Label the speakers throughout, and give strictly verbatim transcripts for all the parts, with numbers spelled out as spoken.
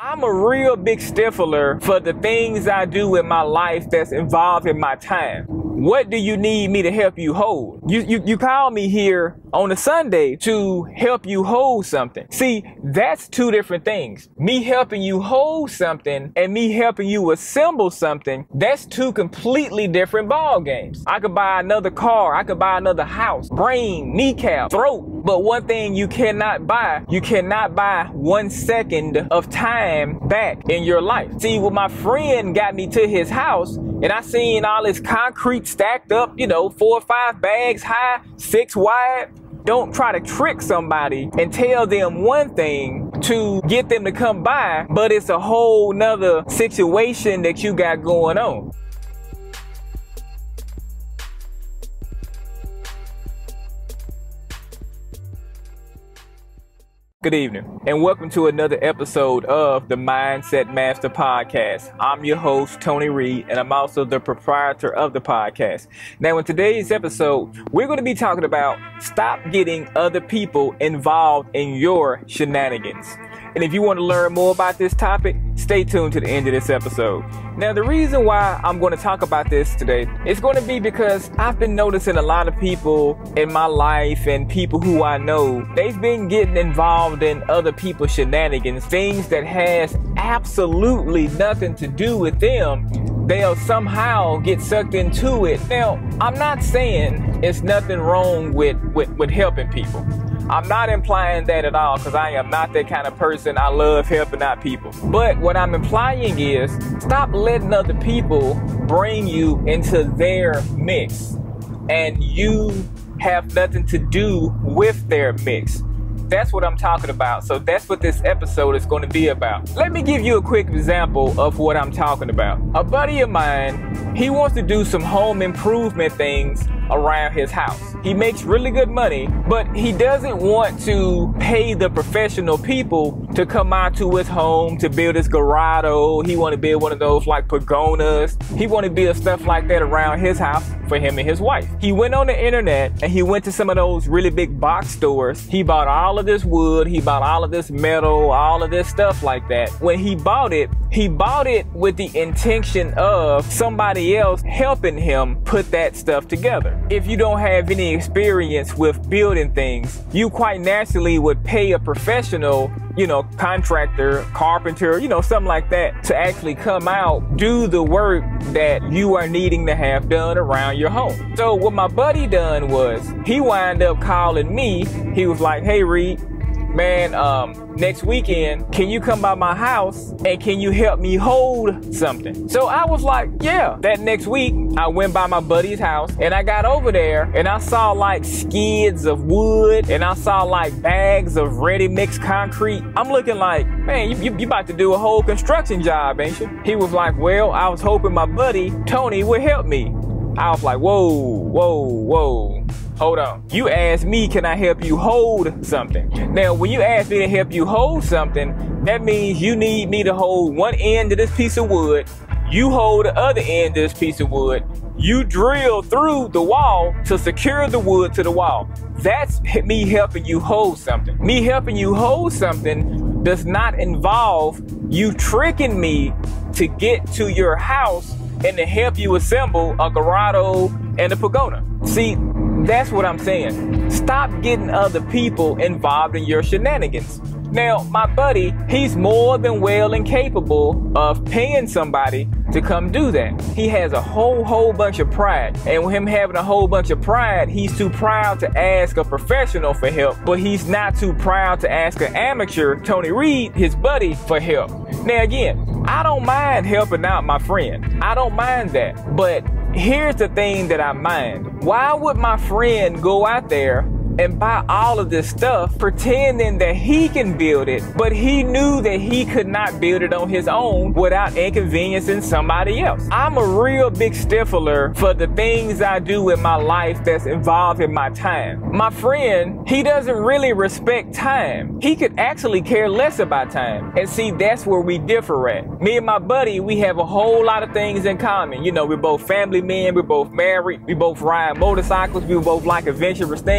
Speaker 1: I'm a real big stickler for the things I do in my life that's involved in my time. What do you need me to help you hold? You, you, you call me here on a Sunday to help you hold something. See, that's two different things. Me helping you hold something and me helping you assemble something, that's two completely different ball games. I could buy another car, I could buy another house, brain, kneecap, throat. But one thing you cannot buy, you cannot buy one second of time back in your life. See, when my friend got me to his house and I seen all this concrete stacked up, you know, four or five bags high, six wide. Don't try to trick somebody and tell them one thing to get them to come by, but it's a whole nother situation that you got going on. Good evening, and welcome to another episode of the Mindset Master Podcast. I'm your host, Tony Reed, and I'm also the proprietor of the podcast. Now, in today's episode, we're going to be talking about stop getting other people involved in your shenanigans. And if you want to learn more about this topic, stay tuned to the end of this episode. Now, the reason why I'm going to talk about this today is going to be because I've been noticing a lot of people in my life and people who I know, they've been getting involved in other people's shenanigans, things that has absolutely nothing to do with them. They'll somehow get sucked into it. Now, I'm not saying it's nothing wrong with, with, with helping people. I'm not implying that at all, because I am not that kind of person. I love helping out people. But what I'm implying is stop letting other people bring you into their mix and you have nothing to do with their mix. That's what I'm talking about. So that's what this episode is going to be about. Let me give you a quick example of what I'm talking about. A buddy of mine, he wants to do some home improvement things around his house. He makes really good money, but he doesn't want to pay the professional people to come out to his home to build his grotto. He want to build one of those like pagodas. He want to build stuff like that around his house for him and his wife. He went on the internet and he went to some of those really big box stores. He bought all of this wood, he bought all of this metal, all of this stuff like that. When he bought it, he bought it with the intention of somebody else helping him put that stuff together. If you don't have any experience with building things, you quite naturally would pay a professional, you know, contractor, carpenter, you know, something like that to actually come out, do the work that you are needing to have done around your home. So what my buddy done was he wound up calling me. He was like, "Hey Reed, man, um, next weekend, can you come by my house and can you help me hold something?" So I was like, yeah. That next week, I went by my buddy's house and I got over there and I saw like skids of wood and I saw like bags of ready mixed concrete. I'm looking like, man, you, you, you about to do a whole construction job, ain't you? He was like, well, I was hoping my buddy, Tony, would help me. I was like, whoa, whoa, whoa. Hold on. You asked me, can I help you hold something? Now, when you ask me to help you hold something, that means you need me to hold one end of this piece of wood. You hold the other end of this piece of wood. You drill through the wall to secure the wood to the wall. That's me helping you hold something. Me helping you hold something does not involve you tricking me to get to your house and to help you assemble a grotto and a pagoda. See, that's what I'm saying. Stop getting other people involved in your shenanigans. Now, my buddy, he's more than well and capable of paying somebody to come do that. He has a whole, whole bunch of pride. And with him having a whole bunch of pride, he's too proud to ask a professional for help, but he's not too proud to ask an amateur, Tony Reed, his buddy, for help. Now, again, I don't mind helping out my friend. I don't mind that. But here's the thing that I mind. Why would my friend go out there and buy all of this stuff pretending that he can build it, but he knew that he could not build it on his own without inconveniencing somebody else? I'm a real big stickler for the things I do in my life that's involved in my time. My friend, he doesn't really respect time. He could actually care less about time. And see, that's where we differ at. Me and my buddy, we have a whole lot of things in common. You know, we're both family men, we're both married, we both ride motorcycles, we both like adventurous things, but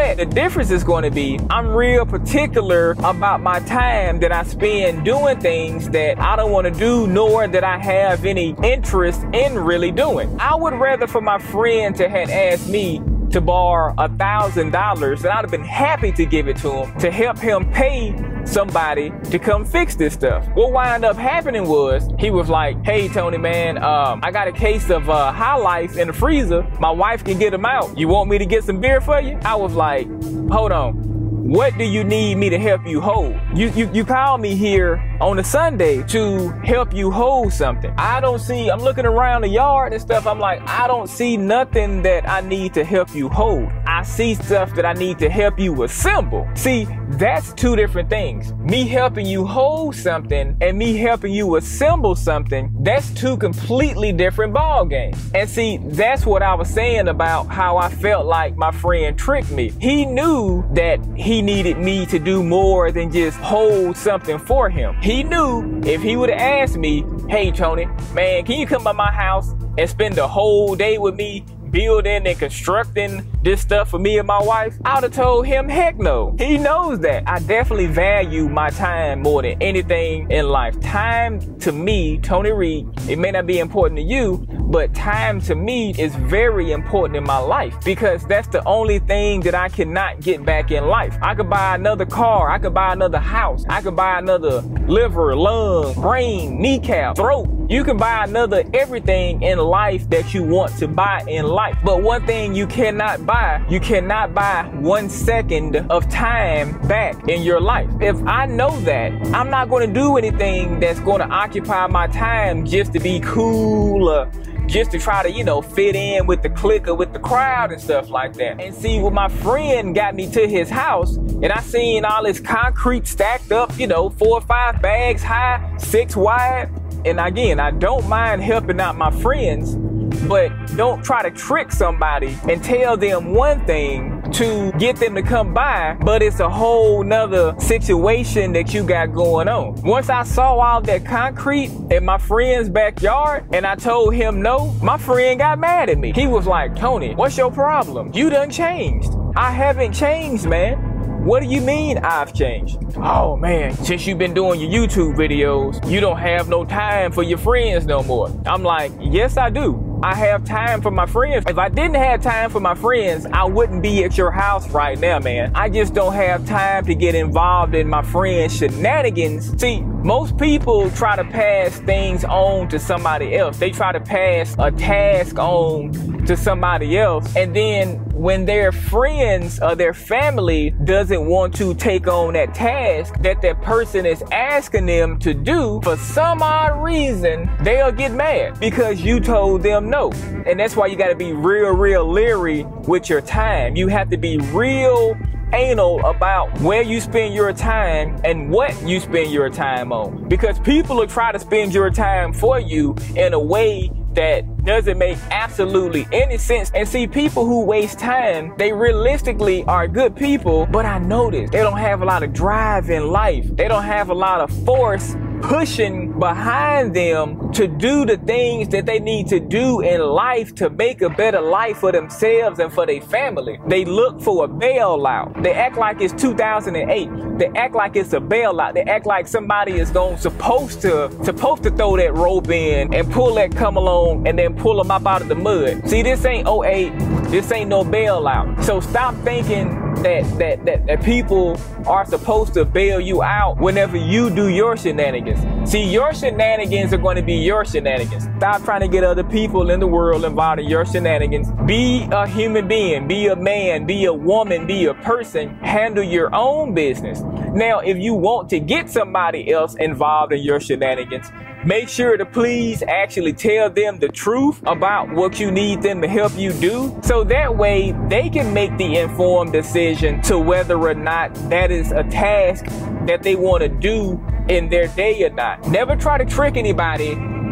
Speaker 1: But the difference is going to be I'm real particular about my time that I spend doing things that I don't want to do, nor that I have any interest in really doing. I would rather for my friend to have asked me to borrow a thousand dollars, and I'd have been happy to give it to him to help him pay somebody to come fix this stuff. What wound up happening was he was like, hey Tony, man, um, I got a case of uh, High Life in the freezer. My wife can get them out. You want me to get some beer for you? I was like, hold on. What do you need me to help you hold? You, you, you called me here on a Sunday to help you hold something. I don't see, I'm looking around the yard and stuff. I'm like, I don't see nothing that I need to help you hold. I see stuff that I need to help you assemble. See, that's two different things. Me helping you hold something and me helping you assemble something, that's two completely different ball games. And see, that's what I was saying about how I felt like my friend tricked me. He knew that he needed me to do more than just hold something for him. He knew if he would have asked me, hey Tony, man, can you come by my house and spend the whole day with me building and constructing this stuff for me and my wife? I would have told him heck no. He knows that. I definitely value my time more than anything in life. Time to me, Tony Reed, it may not be important to you, but time to me is very important in my life because that's the only thing that I cannot get back in life. I could buy another car, I could buy another house, I could buy another liver, lung, brain, kneecap, throat. You can buy another everything in life that you want to buy in life. But one thing you cannot buy, you cannot buy one second of time back in your life. If I know that, I'm not going to do anything that's going to occupy my time just to be cool or just to try to, you know, fit in with the clique or with the crowd and stuff like that. And see, when my friend got me to his house and I seen all this concrete stacked up, you know, four or five bags high, six wide. And again, I don't mind helping out my friends, but don't try to trick somebody and tell them one thing to get them to come by, but it's a whole nother situation that you got going on. Once I saw all that concrete in my friend's backyard and I told him no, my friend got mad at me. He was like, Tony, what's your problem? You done changed. I haven't changed, man. What do you mean I've changed? Oh man, since you've been doing your YouTube videos, you don't have no time for your friends no more. I'm like, yes I do. I have time for my friends. If I didn't have time for my friends, I wouldn't be at your house right now, man. I just don't have time to get involved in my friends' shenanigans. See, most people try to pass things on to somebody else. They try to pass a task on to somebody else. And then when their friends or their family doesn't want to take on that task that that person is asking them to do, for some odd reason, they'll get mad because you told them no. And that's why you got to be real, real leery with your time. You have to be real anal about where you spend your time and what you spend your time on, because people will try to spend your time for you in a way that doesn't make absolutely any sense. And see, people who waste time, they realistically are good people, but I noticed they don't have a lot of drive in life. They don't have a lot of force pushing behind them to do the things that they need to do in life to make a better life for themselves and for their family. They look for a bailout. They act like it's two thousand eight. They act like it's a bailout. They act like somebody is going supposed to supposed to throw that rope in and pull that come along and then pull them up out of the mud. See, this ain't oh eight. This ain't no bailout. So stop thinking that, that, that, that people are supposed to bail you out whenever you do your shenanigans. See, your shenanigans are going to be your shenanigans. Stop trying to get other people in the world involved in your shenanigans. Be a human being. Be a man. Be a woman. Be a person. Handle your own business. Now, if you want to get somebody else involved in your shenanigans, make sure to please actually tell them the truth about what you need them to help you do, so that way they can make the informed decision to whether or not that is a task that they want to do in their day or not. Never try to trick anybody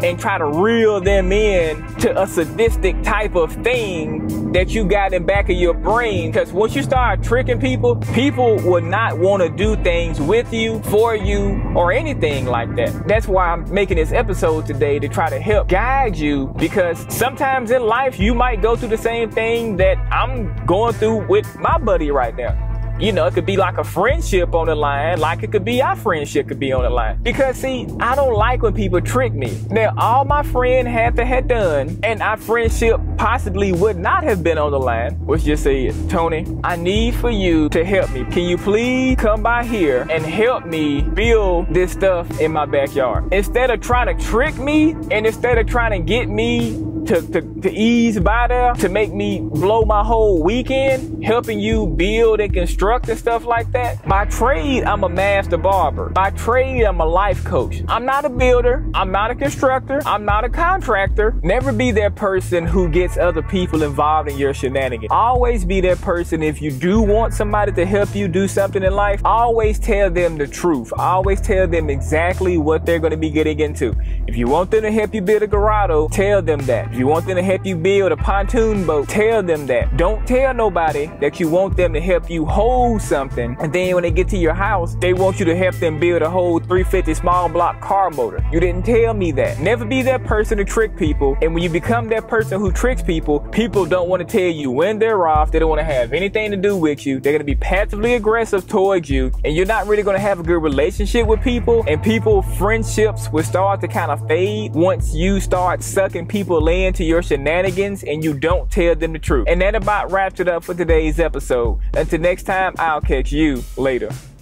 Speaker 1: and try to reel them in to a sadistic type of thing that you got in back of your brain. Because once you start tricking people, people will not want to do things with you, for you, or anything like that. That's why I'm making this episode today, to try to help guide you, because sometimes in life you might go through the same thing that I'm going through with my buddy right now. You know, it could be like a friendship on the line, like it could be our friendship could be on the line. Because see, I don't like when people trick me. Now, all my friend had to have done, and our friendship possibly would not have been on the line, was just say, Tony, I need for you to help me. Can you please come by here and help me build this stuff in my backyard? Instead of trying to trick me, and instead of trying to get me To, to, to ease by there, to make me blow my whole weekend, helping you build and construct and stuff like that. By trade, I'm a master barber. By trade, I'm a life coach. I'm not a builder. I'm not a constructor. I'm not a contractor. Never be that person who gets other people involved in your shenanigans. Always be that person. If you do want somebody to help you do something in life, always tell them the truth. Always tell them exactly what they're going to be getting into. If you want them to help you build a grotto, tell them that. If you want them to help you build a pontoon boat, tell them that. Don't tell nobody that you want them to help you hold something, and then when they get to your house, they want you to help them build a whole three fifty small block car motor. You didn't tell me that. Never be that person to trick people. And when you become that person who tricks people, people don't want to tell you when they're off. They don't want to have anything to do with you. They're going to be passively aggressive towards you, and you're not really going to have a good relationship with people. And people, friendships will start to kind of fade once you start sucking people in to your shenanigans and you don't tell them the truth. And that about wraps it up for today's episode. Until next time, I'll catch you later.